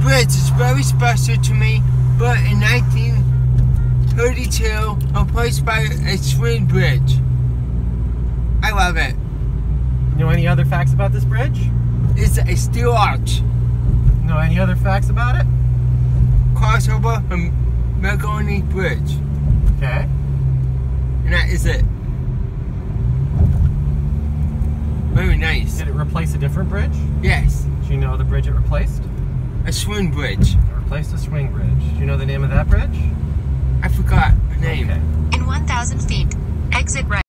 bridge is very special to me, but in 1932, replaced by a swing bridge. I love it. You know any other facts about this bridge? It's a steel arch. Know any other facts about it? Crossover from Arrigoni Bridge. Okay. And that is it. Very nice. Did it replace a different bridge? Yes. Do you know the bridge it replaced? A swing bridge. It replaced a swing bridge. Do you know the name of that bridge? I forgot the name. Okay. In 1,000 feet, exit right.